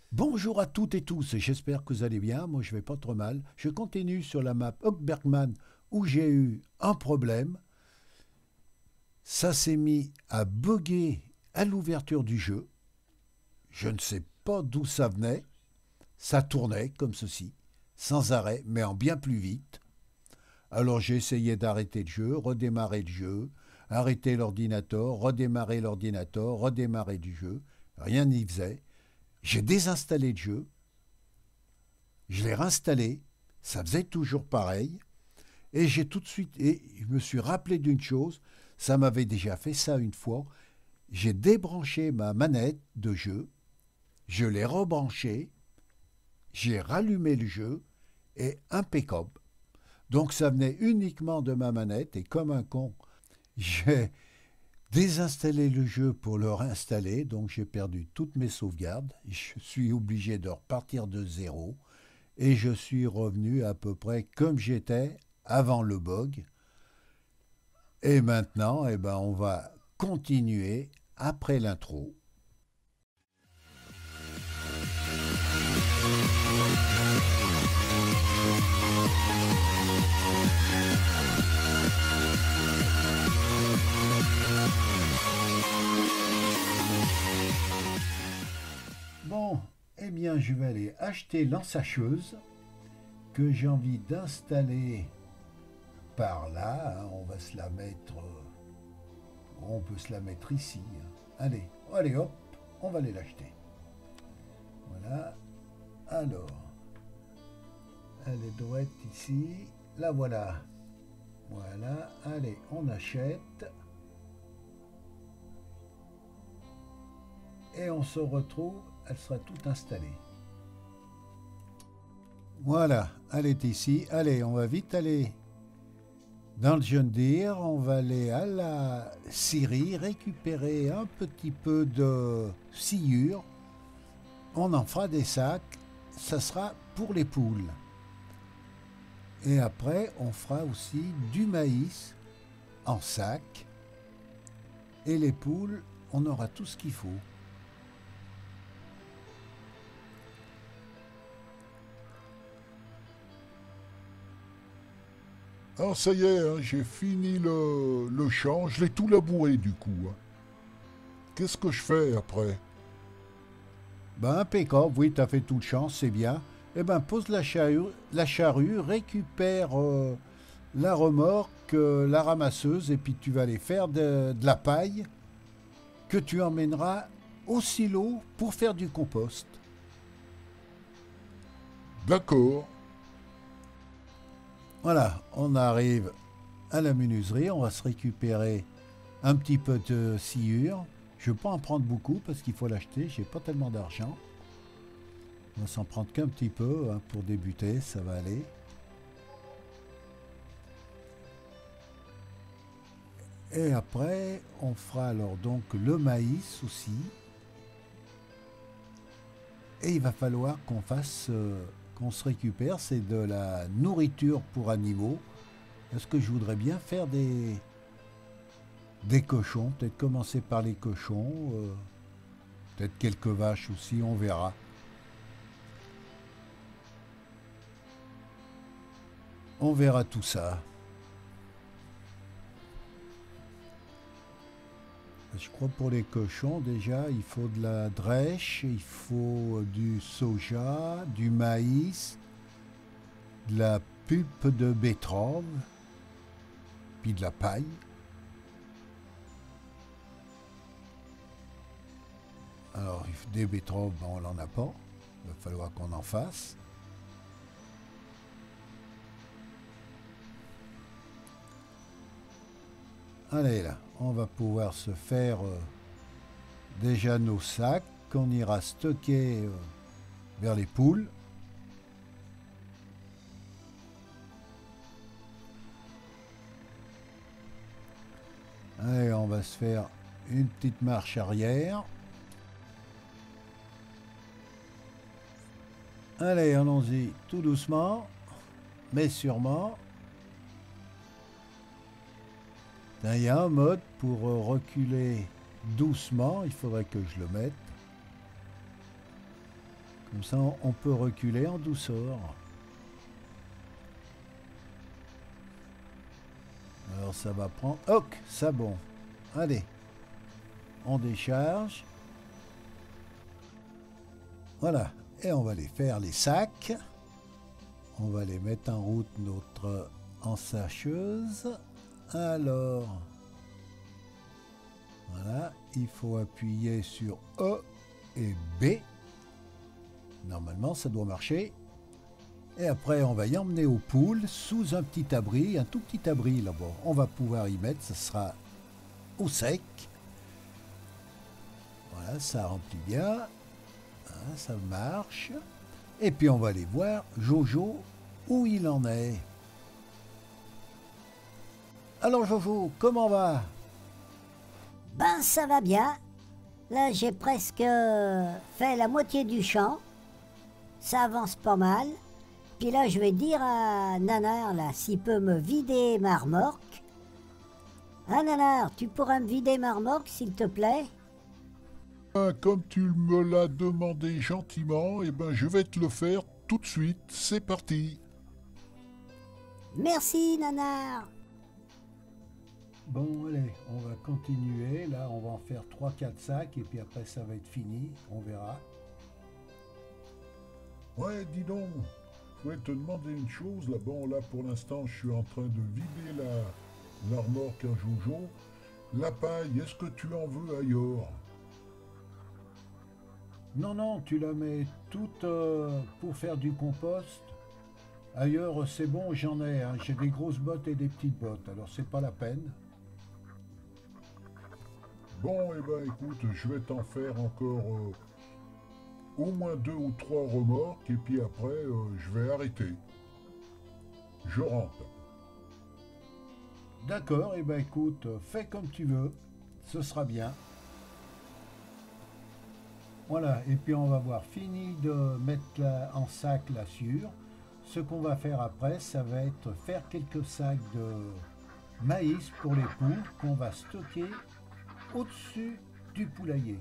Bonjour à toutes et tous, j'espère que vous allez bien, moi je vais pas trop mal. Je continue sur la map Hochbergman où j'ai eu un problème. Ça s'est mis à bugger à l'ouverture du jeu. Je ne sais pas d'où ça venait. Ça tournait comme ceci, sans arrêt, mais en bien plus vite. Alors j'ai essayé d'arrêter le jeu, redémarrer le jeu, arrêter l'ordinateur, redémarrer du jeu. Rien n'y faisait. J'ai désinstallé le jeu, je l'ai réinstallé, ça faisait toujours pareil, et j'ai tout de suite, et je me suis rappelé d'une chose, ça m'avait déjà fait ça une fois, j'ai débranché ma manette de jeu, je l'ai rebranchée, j'ai rallumé le jeu, et impeccable. Donc ça venait uniquement de ma manette, et comme un con, j'ai désinstallé le jeu pour le réinstaller, donc j'ai perdu toutes mes sauvegardes, je suis obligé de repartir de zéro, et je suis revenu à peu près comme j'étais avant le bug. Et maintenant, on va continuer après l'intro. Bon, je vais aller acheter l'ensacheuse que j'ai envie d'installer par là. On va se la mettre. On peut se la mettre ici. Allez, allez hop, on va aller l'acheter. Voilà. Alors, elle doit être ici. La voilà. Voilà. Allez, on achète. Et on se retrouve. Elle sera toute installée. Voilà, elle est ici. Allez, on va vite aller dans le John Deere. On va aller à la scierie, récupérer un petit peu de sciure. On en fera des sacs. Ça sera pour les poules. Et après, on fera aussi du maïs en sac. Et les poules, on aura tout ce qu'il faut. Alors ça y est, hein, j'ai fini le champ, je l'ai tout labouré du coup, hein. Qu'est-ce que je fais après? Ben impeccable, oui, t'as fait tout le champ, c'est bien. Pose la charrue récupère la remorque, la ramasseuse, et puis tu vas aller faire de la paille que tu emmèneras au silo pour faire du compost. D'accord. Voilà, on arrive à la menuiserie, on va se récupérer un petit peu de sciure. Je ne vais pas en prendre beaucoup parce qu'il faut l'acheter, j'ai pas tellement d'argent. On va s'en prendre qu'un petit peu hein, pour débuter, ça va aller. Et après, on fera alors donc le maïs aussi. Et il va falloir qu'on fasse, qu'on se récupère, c'est de la nourriture pour animaux. Est-ce que je voudrais bien faire des cochons, peut-être commencer par les cochons, peut-être quelques vaches aussi, on verra. On verra tout ça. Je crois pour les cochons, déjà, il faut de la drèche, il faut du soja, du maïs, de la pulpe de betterave, puis de la paille. Alors, des betteraves, ben, on n'en a pas. Il va falloir qu'on en fasse. Allez là, on va pouvoir se faire déjà nos sacs qu'on ira stocker vers les poules. Allez, on va se faire une petite marche arrière. Allez, allons-y tout doucement, mais sûrement. Il y a un mode pour reculer doucement, il faudrait que je le mette. Comme ça, on peut reculer en douceur. Alors ça va prendre... Ok, ça bon. Allez, on décharge. Voilà, et on va les faire les sacs. On va les mettre en route, notre ensacheuse. Alors, voilà, il faut appuyer sur E et B. Normalement, ça doit marcher. Et après, on va y emmener aux poules sous un petit abri, un tout petit abri là-bas. On va pouvoir y mettre, ça sera au sec. Voilà, ça remplit bien. Hein, ça marche. Et puis on va aller voir Jojo où il en est. Alors Jojo, comment va? Ben ça va bien. Là j'ai presque fait la moitié du champ. Ça avance pas mal. Puis là je vais dire à Nanar là s'il peut me vider ma remorque. Ah Nanar, tu pourras me vider ma remorque s'il te plaît? Comme tu me l'as demandé gentiment, eh ben je vais te le faire tout de suite. C'est parti. Merci Nanar. Bon, allez, on va continuer. Là, on va en faire 3-4 sacs et puis après, ça va être fini. On verra. Ouais, dis donc, je voulais te demander une chose. Là, bon, là pour l'instant, je suis en train de vider la remorque à Jojo. La paille, est-ce que tu en veux ailleurs? Non, non, tu la mets toute pour faire du compost. Ailleurs, c'est bon, j'en ai. Hein. J'ai des grosses bottes et des petites bottes. Alors, c'est pas la peine. Bon, eh ben écoute, je vais t'en faire encore au moins 2 ou 3 remorques et puis après, je vais arrêter. Je rentre. D'accord, et ben écoute, fais comme tu veux. Ce sera bien. Voilà, et puis on va voir fini de mettre en sac la sûre. Ce qu'on va faire après, ça va être faire quelques sacs de maïs pour les poules qu'on va stocker au-dessus du poulailler.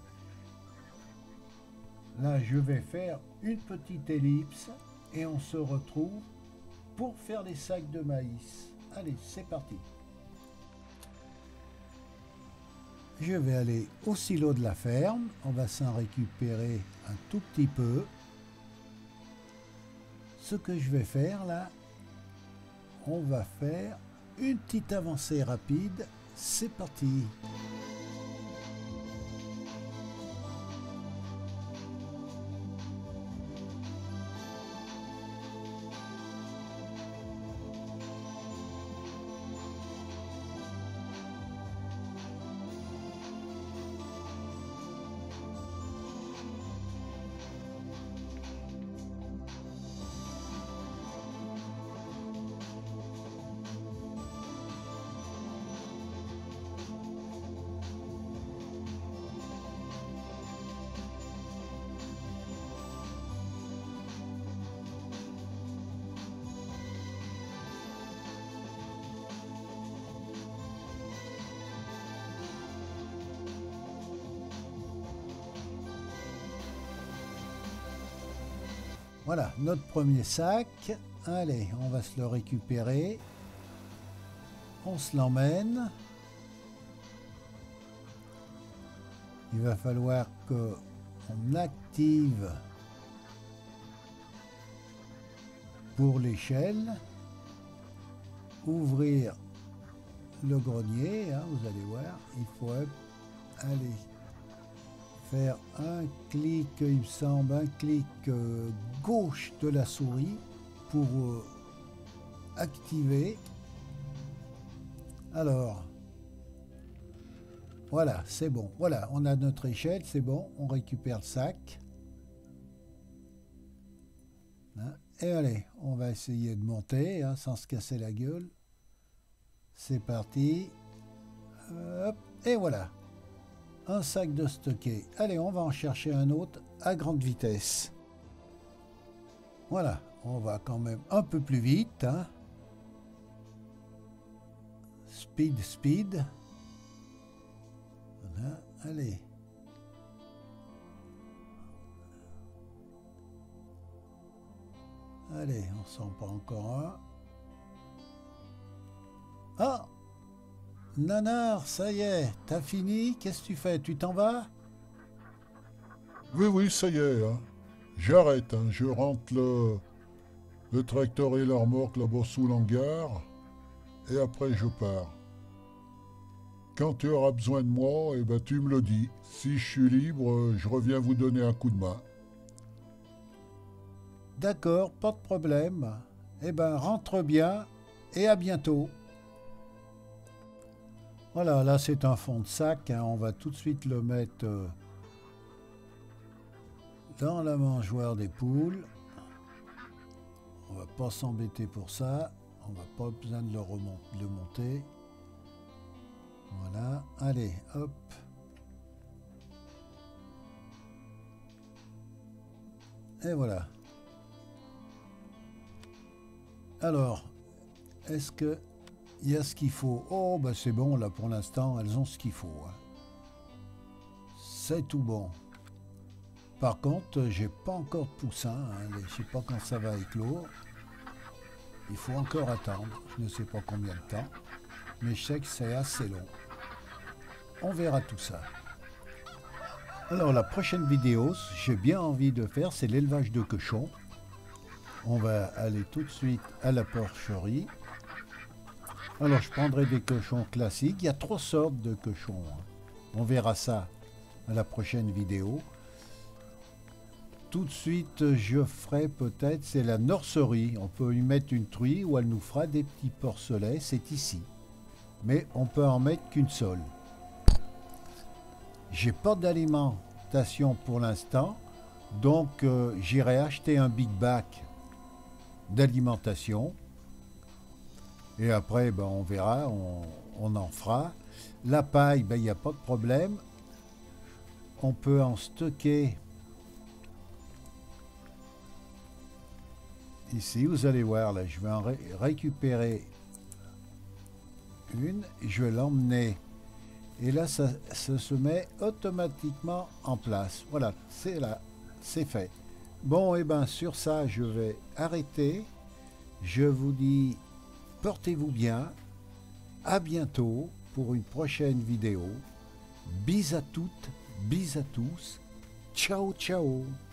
Là, je vais faire une petite ellipse et on se retrouve pour faire les sacs de maïs. Allez, c'est parti. Je vais aller au silo de la ferme. On va s'en récupérer un tout petit peu. Ce que je vais faire là, on va faire une petite avancée rapide. C'est parti. Voilà, notre premier sac. Allez, on va se le récupérer. On se l'emmène. Il va falloir qu'on active pour l'échelle. Ouvrir le grenier, hein, vous allez voir. Il faut aller faire un clic, il me semble, un clic gauche de la souris pour activer. Alors, voilà, c'est bon. Voilà, on a notre échelle, c'est bon. On récupère le sac. Hein, et allez, on va essayer de monter hein, sans se casser la gueule. C'est parti. Hop, et voilà. Un sac de stocké. Allez, on va en chercher un autre à grande vitesse. Voilà, on va quand même un peu plus vite. Hein. Speed, speed. Voilà, allez. Allez, on s'en prend encore un. Ah! Nanar, ça y est, t'as fini? Qu'est-ce que tu fais? Tu t'en vas? Oui, oui, ça y est, hein. J'arrête, hein. Je rentre le tracteur et la remorque là-bas sous l'hangar, et après je pars. Quand tu auras besoin de moi, eh ben, tu me le dis. Si je suis libre, je reviens vous donner un coup de main. D'accord, pas de problème. Eh ben, rentre bien et à bientôt. Voilà, là c'est un fond de sac, hein. On va tout de suite le mettre dans la mangeoire des poules. On va pas s'embêter pour ça. On va pas besoin de le monter. Voilà, allez, hop. Et voilà. Alors, est-ce que il y a ce qu'il faut? Oh, ben c'est bon, là pour l'instant, elles ont ce qu'il faut, hein. C'est tout bon. Par contre, j'ai pas encore de poussin, hein. Je sais pas quand ça va éclore. Il faut encore attendre, je ne sais pas combien de temps, mais je sais que c'est assez long. On verra tout ça. Alors la prochaine vidéo, j'ai bien envie de faire, c'est l'élevage de cochons. On va aller tout de suite à la porcherie. Alors je prendrai des cochons classiques, il y a 3 sortes de cochons, hein. On verra ça à la prochaine vidéo. Tout de suite, je ferai peut-être, c'est la nurserie. On peut y mettre une truie ou elle nous fera des petits porcelets, c'est ici. Mais on peut en mettre qu'une seule. J'ai pas d'alimentation pour l'instant, donc j'irai acheter un big bac d'alimentation. Et après, ben, on verra, on en fera. La paille, ben, il n'y a pas de problème. On peut en stocker. Ici, vous allez voir, là, je vais en récupérer une. Je vais l'emmener. Et là, ça se met automatiquement en place. Voilà, c'est là, c'est fait. Bon, et bien sur ça, je vais arrêter. Je vous dis, portez-vous bien. À bientôt pour une prochaine vidéo. Bis à toutes, bis à tous. Ciao, ciao.